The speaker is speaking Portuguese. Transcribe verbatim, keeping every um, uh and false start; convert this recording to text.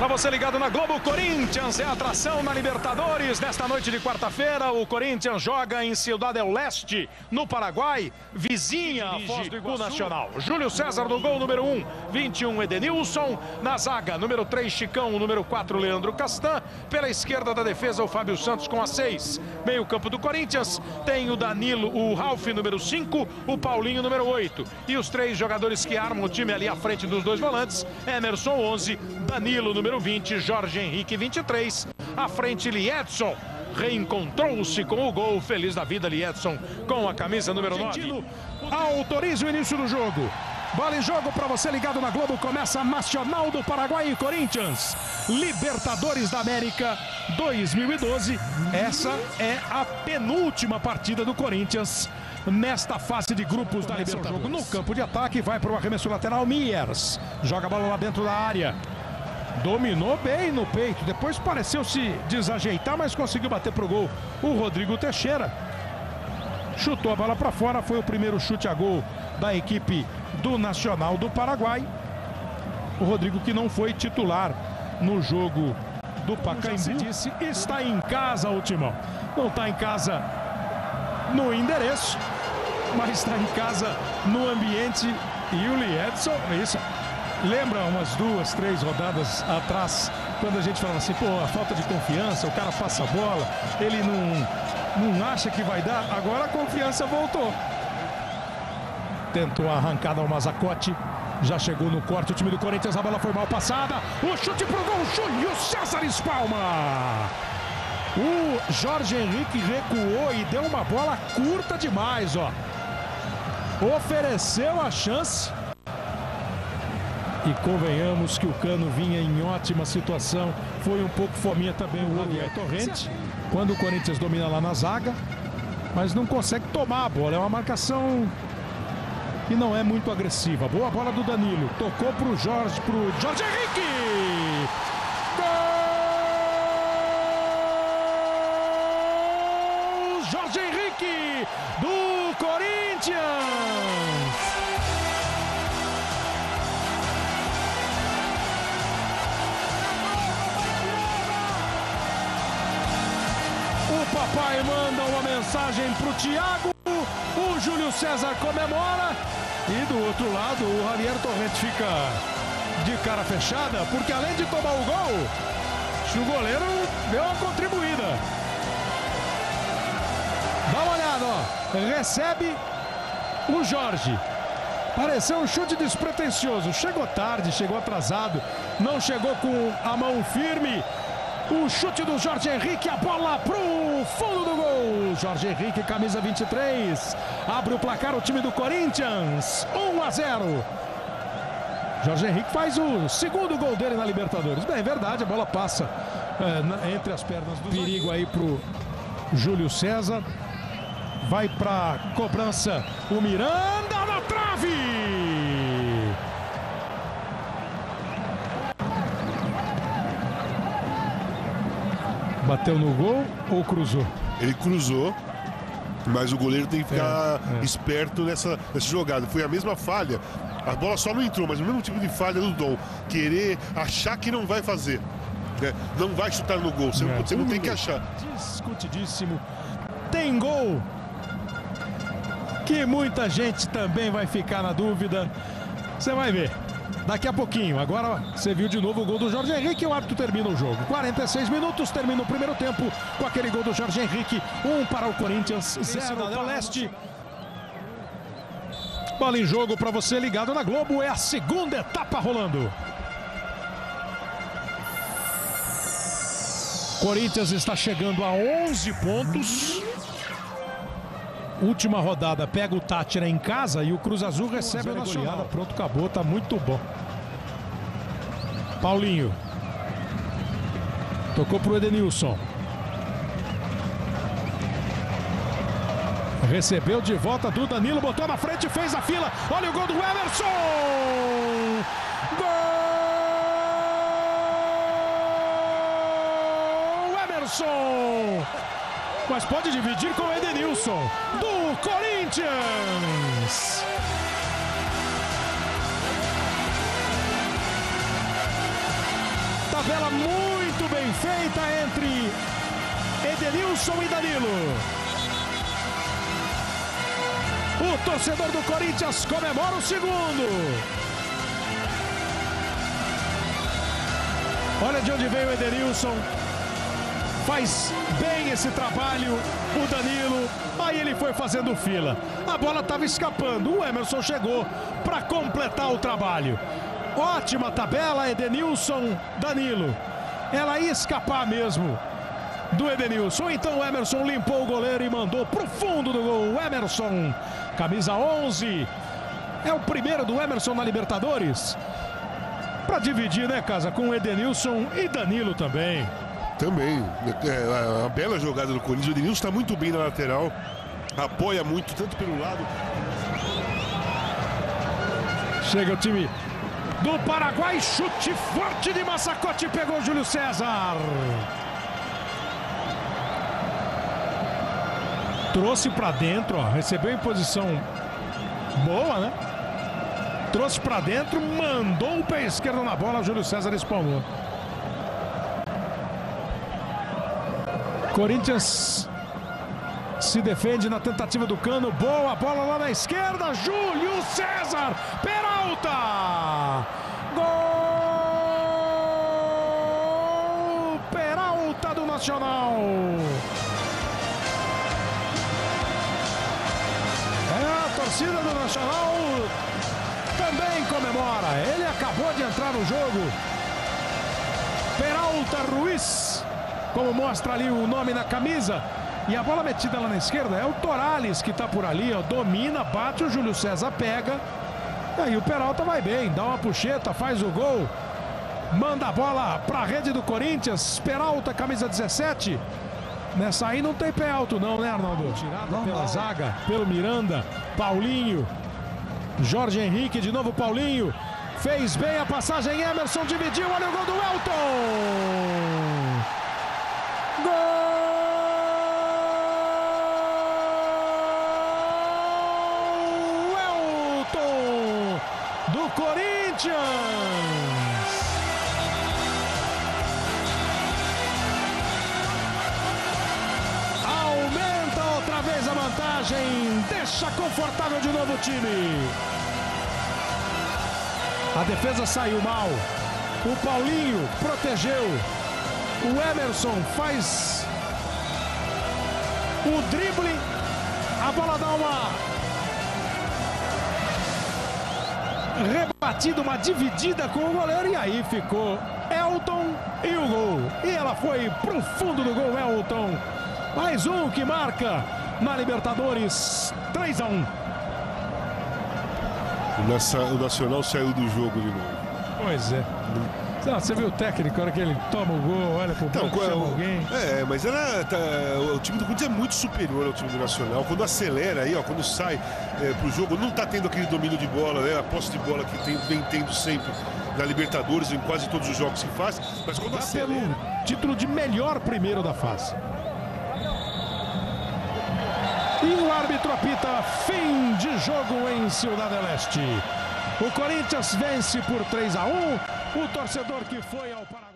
Para você ligado na Globo, Corinthians é atração na Libertadores. Nesta noite de quarta-feira, o Corinthians joga em Ciudad del Este, no Paraguai, vizinha a Foz do Iguaçu. Nacional. Júlio César no gol, número um, vinte e um, Edenilson. Na zaga, número três, Chicão, número quatro, Leandro Castan. Pela esquerda da defesa, o Fábio Santos com a seis. Meio campo do Corinthians tem o Danilo, o Ralf, número cinco, o Paulinho, número oito. E os três jogadores que armam o time ali à frente dos dois volantes, Emerson, onze, Danilo, número vinte, Jorge Henrique, vinte e três. À frente, Liedson. Reencontrou-se com o gol. Feliz da vida, Liedson, com a camisa número nove. Autoriza o início do jogo. Bola em jogo para você ligado na Globo. Começa a Nacional do Paraguai e Corinthians. Libertadores da América dois mil e doze. Essa é a penúltima partida do Corinthians nesta fase de grupos da Libertadores. Jogo no campo de ataque, vai para o arremesso lateral. Miers joga a bola lá dentro da área. Dominou bem no peito. Depois pareceu se desajeitar, mas conseguiu bater pro gol o Rodrigo Teixeira. Chutou a bola para fora. Foi o primeiro chute a gol da equipe do Nacional do Paraguai. O Rodrigo, que não foi titular no jogo do Pacaembu, se disse, está em casa, o Timão. Não está em casa no endereço, mas está em casa no ambiente. E o Liedson, isso, lembra umas duas, três rodadas atrás, quando a gente falava assim, pô, a falta de confiança, o cara passa a bola, ele não, não acha que vai dar. Agora a confiança voltou. Tentou a arrancada ao Mazacote, já chegou no corte o time do Corinthians, a bola foi mal passada, o chute pro gol, Júlio César espalma. O Jorge Henrique recuou e deu uma bola curta demais, ó. Ofereceu a chance. E convenhamos que o Cano vinha em ótima situação. Foi um pouco fominha também o Javier Torrente, quando o Corinthians domina lá na zaga, mas não consegue tomar a bola. É uma marcação que não é muito agressiva. Boa bola do Danilo. Tocou pro Jorge, pro Jorge Henrique. Gol! Jorge Henrique do Corinthians. O papai manda uma mensagem pro Thiago. O Júlio César comemora. E do outro lado, o Javier Torrente fica de cara fechada, porque além de tomar o gol, o goleiro deu uma contribuída. Dá uma olhada, ó. Recebe o Jorge. Pareceu um chute despretensioso. Chegou tarde, chegou atrasado. Não chegou com a mão firme. O chute do Jorge Henrique, a bola pro fundo do gol. Jorge Henrique, camisa vinte e três. Abre o placar o time do Corinthians. um a zero. Jorge Henrique faz o segundo gol dele na Libertadores. Bem, é verdade, a bola passa é, na, entre as pernas do perigo aí pro Júlio César. Vai pra cobrança o Miranda na trave. Bateu no gol ou cruzou? Ele cruzou, mas o goleiro tem que ficar é, é. esperto nessa, nessa jogada. Foi a mesma falha. A bola só não entrou, mas o mesmo tipo de falha do Dom. Querer achar que não vai fazer. Né? Não vai chutar no gol. Você, é, você não tem que achar. Discutidíssimo. Tem gol que muita gente também vai ficar na dúvida. Você vai ver. Daqui a pouquinho, agora você viu de novo o gol do Jorge Henrique e o árbitro termina o jogo. quarenta e seis minutos, termina o primeiro tempo com aquele gol do Jorge Henrique. Um para o Corinthians, zero para o Leste. Bola em jogo para você ligado na Globo, é a segunda etapa rolando. Corinthians está chegando a onze pontos. Última rodada, pega o Tátira em casa e o Cruz Azul recebe a Nacional. Pronto, acabou, tá muito bom. Paulinho. Tocou pro Edenilson. Recebeu de volta do Danilo, botou na frente, fez a fila. Olha o gol do Emerson! Gol! Emerson! Mas pode dividir com o Edenilson do Corinthians. Tá tabela muito bem feita entre Edenilson e Danilo. O torcedor do Corinthians comemora o segundo. Olha de onde veio o Edenilson. Faz bem esse trabalho o Danilo. Aí ele foi fazendo fila. A bola estava escapando. O Emerson chegou para completar o trabalho. Ótima tabela, Edenilson, Danilo. Ela ia escapar mesmo do Edenilson. Então o Emerson limpou o goleiro e mandou pro fundo do gol. O Emerson, camisa onze. É o primeiro do Emerson na Libertadores. Para dividir, né, Casa, com o Edenilson e Danilo também. Também. É uma bela jogada do Corinthians. O Edenilson está muito bem na lateral. Apoia muito, tanto pelo lado. Chega o time do Paraguai. Chute forte de Massacote. Pegou o Júlio César. Trouxe para dentro, ó. Recebeu em posição boa, né? Trouxe para dentro, mandou o pé esquerdo na bola. O Júlio César espalmou. Corinthians se defende na tentativa do Cano. Boa bola lá na esquerda. Júlio César. Peralta. Gol. Peralta do Nacional. É, a torcida do Nacional também comemora. Ele acabou de entrar no jogo. Peralta Ruiz, como mostra ali o nome na camisa. E a bola metida lá na esquerda é o Torales que tá por ali, ó. Domina, bate, o Júlio César pega. E aí o Peralta vai bem, dá uma puxeta, faz o gol. Manda a bola pra rede do Corinthians. Peralta, camisa dezessete. Nessa aí não tem pé alto não, né, Arnaldo? Tirada pela zaga, pelo Miranda. Paulinho. Jorge Henrique, de novo Paulinho. Fez bem a passagem, Emerson dividiu, olha o gol do Elton. Gol! Elton do Corinthians. Aumenta outra vez a vantagem, deixa confortável de novo o time. A defesa saiu mal. O Paulinho protegeu. O Emerson faz o drible. A bola dá uma rebatida, uma dividida com o goleiro. E aí ficou Elton e o gol. E ela foi pro fundo do gol, Elton. Mais um que marca na Libertadores. três a um. O Nacional saiu do jogo de novo. Pois é. Não, você viu o técnico, a hora que ele toma o gol, olha pro banco, então, chama alguém. É, mas ela tá, o time do Corinthians é muito superior ao time do Nacional. Quando acelera aí, ó, quando sai é, pro jogo, não tá tendo aquele domínio de bola, né? A posse de bola que tem, vem tendo sempre na Libertadores, em quase todos os jogos que faz. Mas quando acelera... pelo título de melhor primeiro da fase. E o árbitro apita fim de jogo em Ciudad del Este. O Corinthians vence por três a um. O torcedor que foi ao Paraguai.